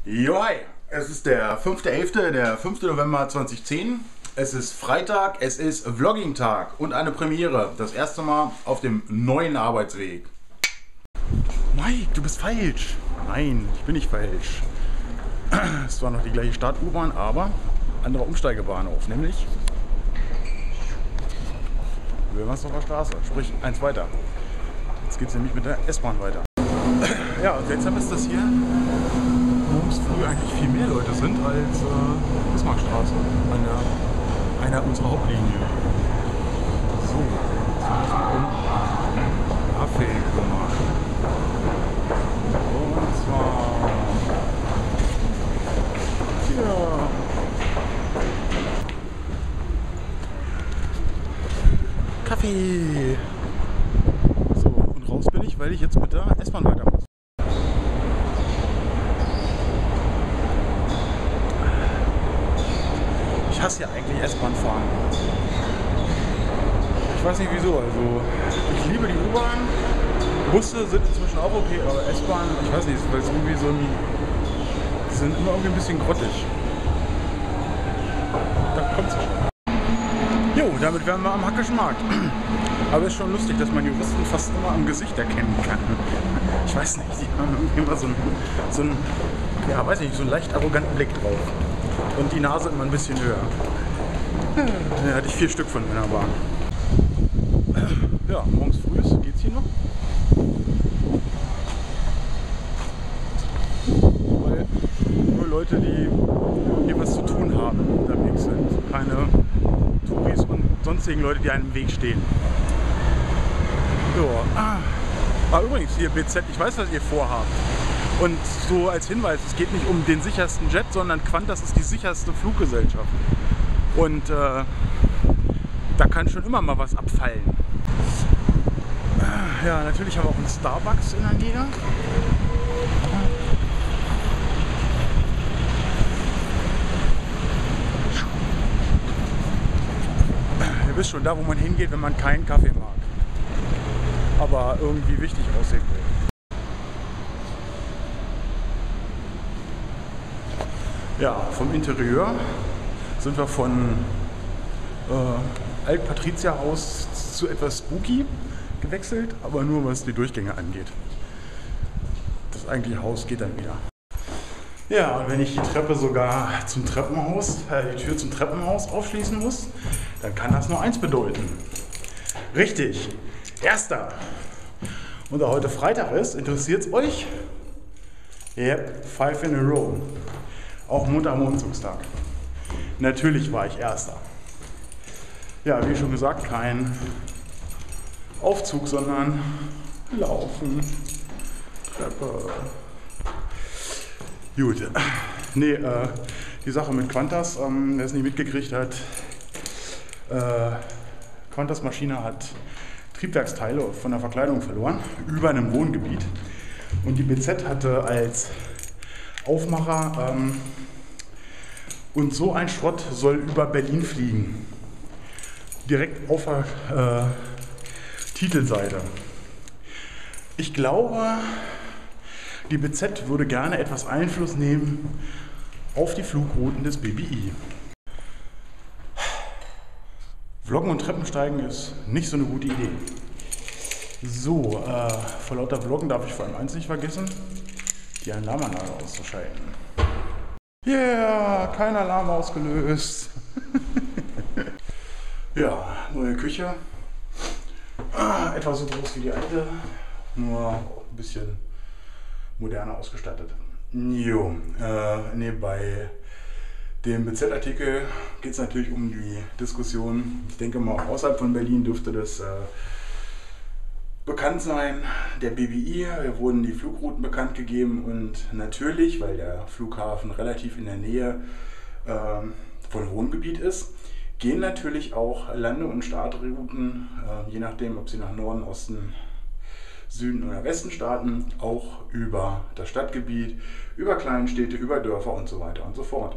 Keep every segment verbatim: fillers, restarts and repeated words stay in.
Jo, hi! Es ist der fünfte elfte, der fünfte November zweitausendzehn. Es ist Freitag, es ist Vlogging-Tag und eine Premiere. Das erste Mal auf dem neuen Arbeitsweg. Mike, du bist falsch! Nein, ich bin nicht falsch. Es war noch die gleiche Start-U-Bahn, aber anderer Umsteigebahnhof, nämlich Wilmersdorfer Straße, sprich eins weiter. Jetzt geht es nämlich mit der S-Bahn weiter. Ja, und seltsam ist, dass hier morgens früh eigentlich viel mehr Leute sind als äh, Bismarckstraße, einer, einer unserer Hauptlinien. So, jetzt haben wir um Kaffee gemacht. Und zwar hier. Kaffee. So, und raus bin ich, weil ich jetzt mit der S-Bahn weiter muss. Ich hasse ja eigentlich S-Bahn fahren. Ich weiß nicht wieso, also ich liebe die U-Bahn. Busse sind inzwischen auch okay, aber S-Bahn, ich weiß nicht, weil es irgendwie so ein, die sind immer irgendwie ein bisschen grottig. Da kommt sie schon. Jo, damit wären wir am Hackischen Markt. Aber es ist schon lustig, dass man Juristen fast immer am Gesicht erkennen kann. Ich weiß nicht, die haben irgendwie immer so einen, so einen, ja, weiß nicht, so einen leicht arroganten Blick drauf. Und die Nase immer ein bisschen höher. Da hatte ich vier Stück von meiner Bahn. Ja, morgens früh geht's hier noch. Weil nur Leute, die hier was zu tun haben, unterwegs sind. Keine Touris und sonstigen Leute, die einem im Weg stehen. So. Ah, übrigens, hier B Z, ich weiß, was ihr vorhabt. Und so als Hinweis, es geht nicht um den sichersten Jet, sondern Qantas ist die sicherste Fluggesellschaft. Und äh, da kann schon immer mal was abfallen. Ja, natürlich haben wir auch einen Starbucks in der Nähe. Ihr wisst schon, da wo man hingeht, wenn man keinen Kaffee mag. Aber irgendwie wichtig aussehen will. Ja, vom Interieur sind wir von äh, Alt-Patrizierhaus zu etwas spooky gewechselt, aber nur was die Durchgänge angeht. Das eigentliche Haus geht dann wieder. Ja, und wenn ich die Treppe sogar zum Treppenhaus, äh, die Tür zum Treppenhaus aufschließen muss, dann kann das nur eins bedeuten. Richtig, erster. Und da heute Freitag ist, interessiert es euch? Yep, five in a row. Auch Montag, Mondzugstag. Natürlich war ich Erster. Ja, wie schon gesagt, kein Aufzug, sondern Laufen. Treppe. Gut. Nee, äh, die Sache mit Qantas, ähm, wer es nicht mitgekriegt hat, äh, Qantas Maschine hat Triebwerksteile von der Verkleidung verloren, über einem Wohngebiet. Und die B Z hatte als Aufmacher, ähm, und so ein Schrott soll über Berlin fliegen. Direkt auf der äh, Titelseite. Ich glaube, die B Z würde gerne etwas Einfluss nehmen auf die Flugrouten des B B I. Vloggen und Treppensteigen ist nicht so eine gute Idee. So, äh, vor lauter Vloggen darf ich vor allem eins nicht vergessen, die Alarmanlage auszuschalten. Yeah, kein Alarm ausgelöst. Ja, neue Küche. Ah, etwa so groß wie die alte, nur ein bisschen moderner ausgestattet. Jo, äh, nee, bei dem B Z-Artikel geht es natürlich um die Diskussion. Ich denke mal, auch außerhalb von Berlin dürfte das äh, bekannt sein. Der B B I, hier wurden die Flugrouten bekannt gegeben und natürlich, weil der Flughafen relativ in der Nähe äh, von Wohngebiet ist, gehen natürlich auch Lande- und Startrouten, äh, je nachdem, ob sie nach Norden, Osten, Süden oder Westen starten, auch über das Stadtgebiet, über Kleinstädte, über Dörfer und so weiter und so fort.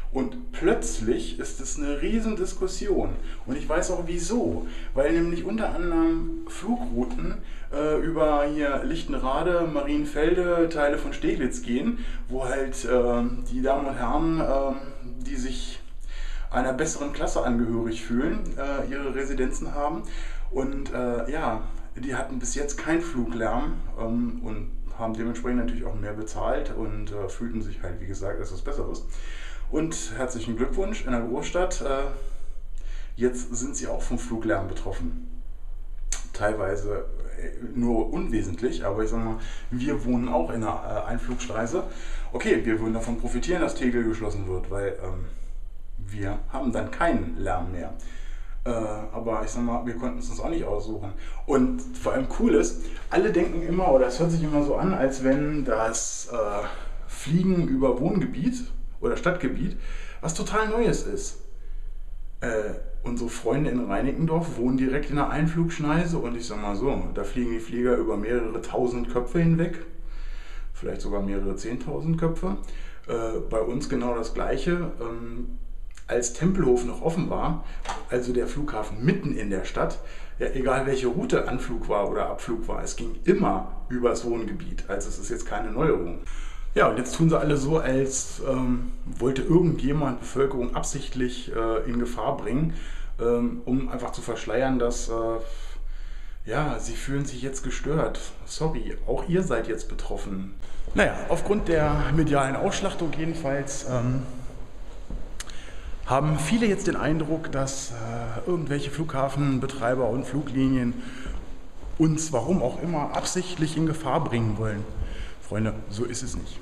Und plötzlich ist es eine riesen Diskussion. Und ich weiß auch wieso. Weil nämlich unter anderem Flugrouten äh, über hier Lichtenrade, Marienfelde, Teile von Steglitz gehen, wo halt äh, die Damen und Herren, äh, die sich einer besseren Klasse angehörig fühlen, äh, ihre Residenzen haben. Und äh, ja, die hatten bis jetzt keinen Fluglärm ähm, und haben dementsprechend natürlich auch mehr bezahlt und äh, fühlten sich halt, wie gesagt, etwas Besseres. Und herzlichen Glückwunsch in der Großstadt. Äh, jetzt sind sie auch vom Fluglärm betroffen. Teilweise nur unwesentlich, aber ich sag mal, wir wohnen auch in einer äh, Einflugschneise. Okay, wir würden davon profitieren, dass Tegel geschlossen wird, weil ähm, wir haben dann keinen Lärm mehr. Äh, aber ich sag mal, wir konnten es uns auch nicht aussuchen. Und vor allem cool ist, alle denken immer, oder es hört sich immer so an, als wenn das äh, Fliegen über Wohngebiet oder Stadtgebiet was total Neues ist. Äh, unsere Freunde in Reinickendorf wohnen direkt in einer Einflugschneise und ich sag mal so, da fliegen die Flieger über mehrere tausend Köpfe hinweg, vielleicht sogar mehrere zehntausend Köpfe. Äh, bei uns genau das Gleiche. Ähm, als Tempelhof noch offen war, also der Flughafen mitten in der Stadt, ja, egal welche Route Anflug war oder Abflug war, es ging immer übers Wohngebiet. Also es ist jetzt keine Neuerung. Ja, und jetzt tun sie alle so, als ähm, wollte irgendjemand Bevölkerung absichtlich äh, in Gefahr bringen, ähm, um einfach zu verschleiern, dass äh, ja, sie fühlen sich jetzt gestört. Sorry, auch ihr seid jetzt betroffen. Naja, aufgrund der medialen Ausschlachtung jedenfalls ähm, haben viele jetzt den Eindruck, dass äh, irgendwelche Flughafenbetreiber und Fluglinien uns, warum auch immer, absichtlich in Gefahr bringen wollen. Freunde, so ist es nicht.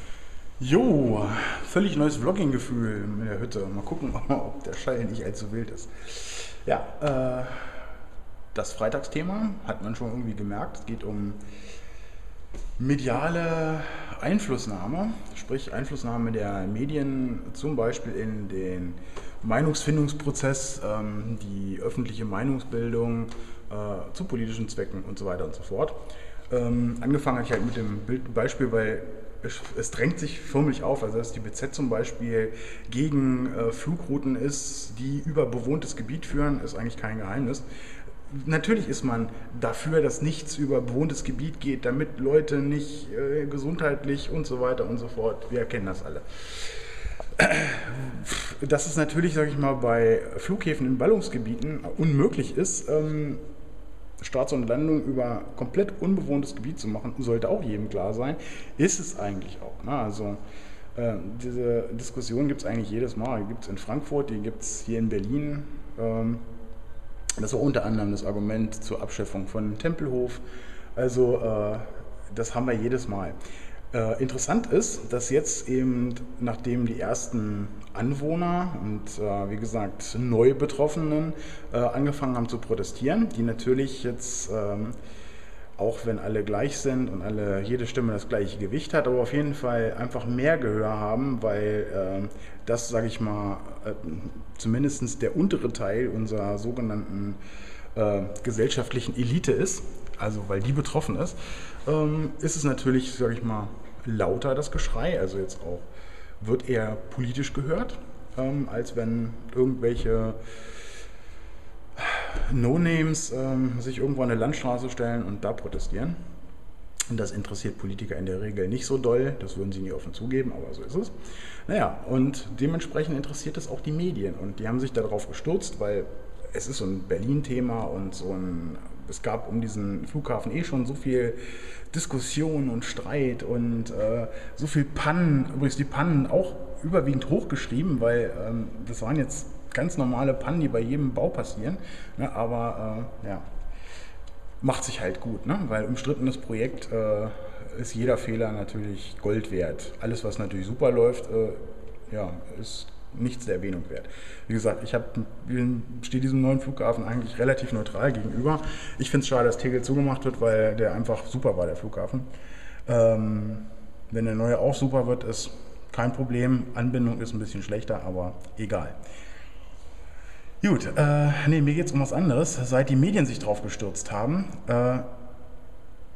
Jo, völlig neues Vlogging-Gefühl mit der Hütte. Mal gucken, ob der Schall nicht allzu wild ist. Ja, äh, das Freitagsthema hat man schon irgendwie gemerkt. Es geht um mediale Einflussnahme, sprich Einflussnahme der Medien, zum Beispiel in den Meinungsfindungsprozess, ähm, die öffentliche Meinungsbildung äh, zu politischen Zwecken und so weiter und so fort. Ähm, angefangen habe ich halt mit dem Beispiel, weil es, es drängt sich förmlich auf, also dass die B Z zum Beispiel gegen äh, Flugrouten ist, die über bewohntes Gebiet führen, ist eigentlich kein Geheimnis. Natürlich ist man dafür, dass nichts über bewohntes Gebiet geht, damit Leute nicht äh, gesundheitlich und so weiter und so fort, wir kennen das alle. Dass es natürlich, sage ich mal, bei Flughäfen in Ballungsgebieten unmöglich ist, ähm, Starts und Landung über komplett unbewohntes Gebiet zu machen, sollte auch jedem klar sein, ist es eigentlich auch. Ne? Also äh, diese Diskussion gibt es eigentlich jedes Mal. Die gibt es in Frankfurt, die gibt es hier in Berlin. Ähm, das war unter anderem das Argument zur Abschaffung von Tempelhof. Also äh, das haben wir jedes Mal. Äh, interessant ist, dass jetzt eben, nachdem die ersten Anwohner und äh, wie gesagt neu Betroffenen äh, angefangen haben zu protestieren, die natürlich jetzt, ähm, auch wenn alle gleich sind und alle jede Stimme das gleiche Gewicht hat, aber auf jeden Fall einfach mehr Gehör haben, weil äh, das, sage ich mal, äh, zumindest der untere Teil unserer sogenannten äh, gesellschaftlichen Elite ist, also weil die betroffen ist, ähm, ist es natürlich, sage ich mal, lauter das Geschrei, also jetzt auch wird eher politisch gehört, ähm, als wenn irgendwelche No-Names ähm, sich irgendwo an eine Landstraße stellen und da protestieren. Und das interessiert Politiker in der Regel nicht so doll, das würden sie nie offen zugeben, aber so ist es. Naja, und dementsprechend interessiert es auch die Medien und die haben sich darauf gestürzt, weil es ist so ein Berlin-Thema und so ein, es gab um diesen Flughafen eh schon so viel Diskussion und Streit und äh, so viel Pannen, übrigens die Pannen auch überwiegend hochgeschrieben, weil ähm, das waren jetzt ganz normale Pannen, die bei jedem Bau passieren, ne, aber äh, ja, macht sich halt gut, ne, weil umstrittenes Projekt äh, ist jeder Fehler natürlich Gold wert. Alles, was natürlich super läuft, äh, ja, ist nichts der Erwähnung wert. Wie gesagt, ich stehe diesem neuen Flughafen eigentlich relativ neutral gegenüber. Ich finde es schade, dass Tegel zugemacht wird, weil der einfach super war, der Flughafen. Ähm, wenn der neue auch super wird, ist kein Problem. Anbindung ist ein bisschen schlechter, aber egal. Gut, äh, nee, mir geht es um was anderes. Seit die Medien sich drauf gestürzt haben, äh,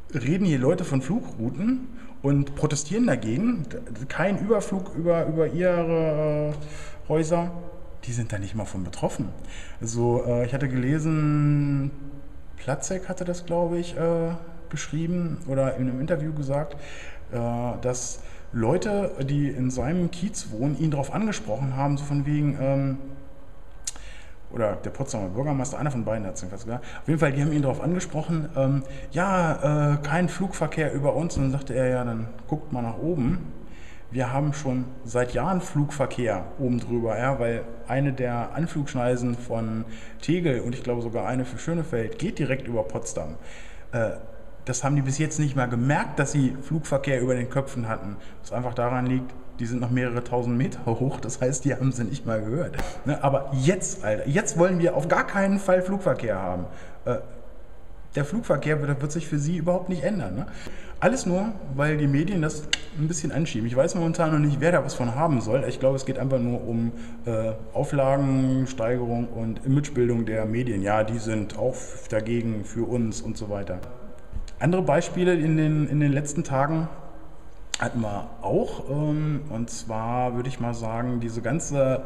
reden hier Leute von Flugrouten und protestieren dagegen. Kein Überflug über, über ihre äh, Häuser. Die sind da nicht mal von betroffen. Also äh, ich hatte gelesen, Platzek hatte das, glaube ich, äh, geschrieben oder in einem Interview gesagt, äh, dass Leute, die in seinem Kiez wohnen, ihn darauf angesprochen haben, so von wegen, ähm, oder der Potsdamer Bürgermeister, einer von beiden hat es jedenfalls gesagt, auf jeden Fall, die haben ihn darauf angesprochen, ähm, ja, äh, kein Flugverkehr über uns. Und dann sagte er, ja, dann guckt mal nach oben. Wir haben schon seit Jahren Flugverkehr oben drüber, ja, weil eine der Anflugschneisen von Tegel und ich glaube sogar eine für Schönefeld geht direkt über Potsdam. Äh, das haben die bis jetzt nicht mal gemerkt, dass sie Flugverkehr über den Köpfen hatten. Was einfach daran liegt, die sind noch mehrere tausend Meter hoch, das heißt, die haben sie nicht mal gehört. Ne, aber jetzt, Alter, jetzt wollen wir auf gar keinen Fall Flugverkehr haben. Äh, der Flugverkehr wird, wird sich für sie überhaupt nicht ändern. Ne? Alles nur, weil die Medien das ein bisschen anschieben. Ich weiß momentan noch nicht, wer da was von haben soll. Ich glaube, es geht einfach nur um äh, Auflagensteigerung und Imagebildung der Medien. Ja, die sind auch dagegen, für uns und so weiter. Andere Beispiele in den, in den letzten Tagen hatten wir auch. Ähm, und zwar würde ich mal sagen, diese ganze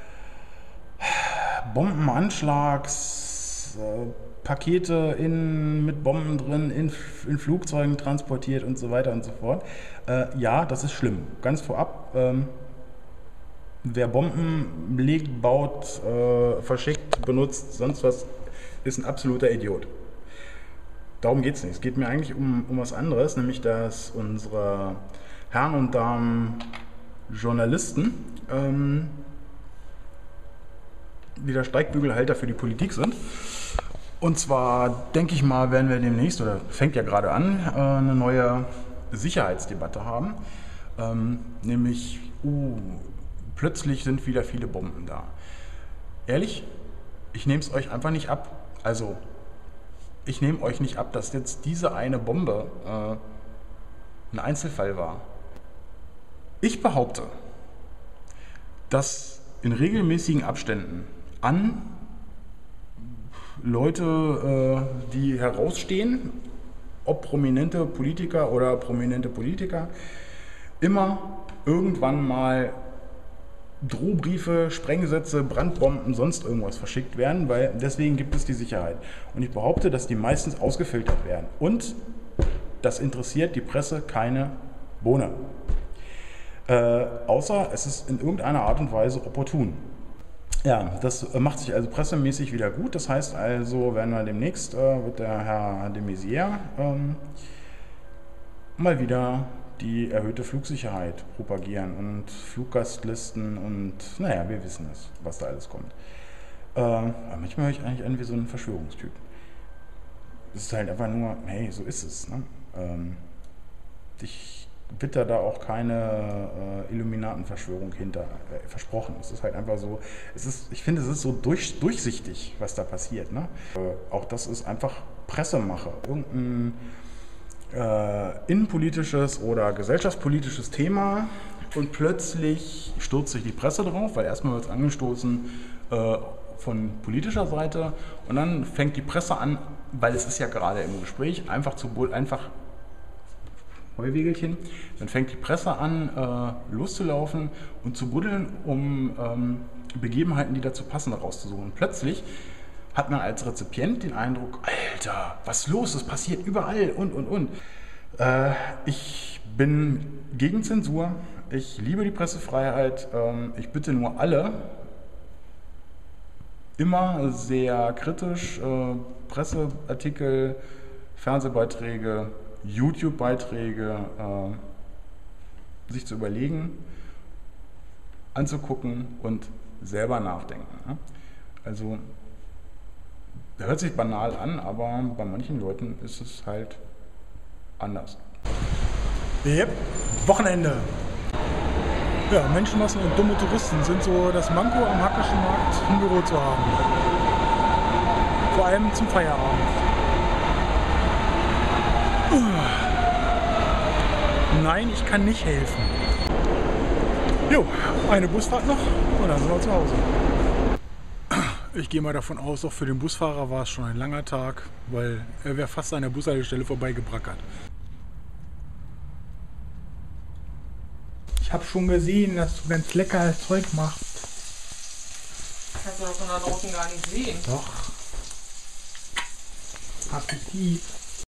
Bombenanschlags... Äh, Pakete in, mit Bomben drin, in, in Flugzeugen transportiert und so weiter und so fort. Äh, ja, das ist schlimm. Ganz vorab, ähm, wer Bomben legt, baut, äh, verschickt, benutzt, sonst was, ist ein absoluter Idiot. Darum geht es nicht. Es geht mir eigentlich um, um was anderes, nämlich dass unsere Herren und Damen Journalisten ähm, wieder Steigbügelhalter für die Politik sind. Und zwar, denke ich mal, werden wir demnächst, oder fängt ja gerade an, eine neue Sicherheitsdebatte haben. Ähm, nämlich, uh, plötzlich sind wieder viele Bomben da. Ehrlich, ich nehme es euch einfach nicht ab. Also, ich nehme euch nicht ab, dass jetzt diese eine Bombe äh, ein Einzelfall war. Ich behaupte, dass in regelmäßigen Abständen an Leute, äh, die herausstehen, ob prominente Politiker oder prominente Politiker, immer irgendwann mal Drohbriefe, Sprengsätze, Brandbomben, sonst irgendwas verschickt werden, weil deswegen gibt es die Sicherheit. Und ich behaupte, dass die meistens ausgefiltert werden. Und das interessiert die Presse keine Bohne. Äh, außer es ist in irgendeiner Art und Weise opportun. Ja, das macht sich also pressemäßig wieder gut. Das heißt also, werden wir demnächst, äh, wird der Herr de Maizière ähm, mal wieder die erhöhte Flugsicherheit propagieren und Fluggastlisten und naja, wir wissen es, was da alles kommt. Äh, aber manchmal höre ich eigentlich an wie so ein Verschwörungstyp. Es ist halt einfach nur, hey, so ist es. Ne? Ähm, ich bitte da auch keine äh, Illuminatenverschwörung hinter äh, versprochen. Es ist halt einfach so, es ist, ich finde, es ist so durch, durchsichtig, was da passiert. Ne? Äh, auch das ist einfach Pressemache. Irgendein äh, innenpolitisches oder gesellschaftspolitisches Thema und plötzlich stürzt sich die Presse drauf, weil erstmal wird es angestoßen äh, von politischer Seite und dann fängt die Presse an, weil es ist ja gerade im Gespräch, einfach zu einfach Heuwegelchen, dann fängt die Presse an, äh, loszulaufen und zu buddeln, um ähm, Begebenheiten, die dazu passen, rauszusuchen. Und plötzlich hat man als Rezipient den Eindruck, Alter, was ist los, das passiert überall und, und, und. Äh, ich bin gegen Zensur, ich liebe die Pressefreiheit, ähm, ich bitte nur alle, immer sehr kritisch, äh, Presseartikel, Fernsehbeiträge, YouTube-Beiträge äh, sich zu überlegen, anzugucken und selber nachdenken. Ne? Also, das hört sich banal an, aber bei manchen Leuten ist es halt anders. Yep, Wochenende. Ja, Menschenmassen und dumme Touristen sind so das Manko am Hackischen Markt im Büro zu haben. Vor allem zum Feierabend. Nein, ich kann nicht helfen. Jo, eine Busfahrt noch und dann sind wir zu Hause. Ich gehe mal davon aus, auch für den Busfahrer war es schon ein langer Tag, weil er wäre fast an der Bushaltestelle vorbeigebrackert. Ich habe schon gesehen, dass du ganz leckeres Zeug machst. Kannst du doch von da draußen gar nicht sehen. Doch. Appetit.